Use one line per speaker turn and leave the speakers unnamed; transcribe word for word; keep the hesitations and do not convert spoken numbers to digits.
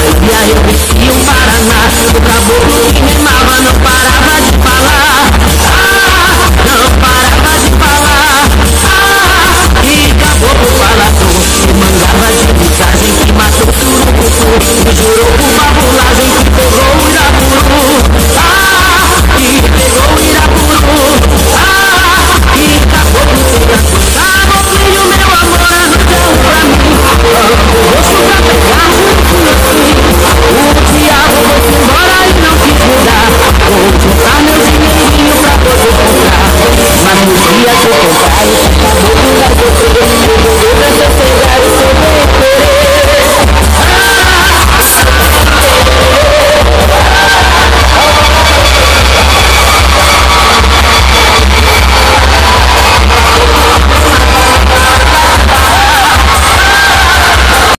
Bahia, e o Paraná. O caboclo que rimava não parava de falar. Ah, não parava de falar. Ah, e caboclo falador, que mandava de mensagem, que matou o surucucu, que jurou por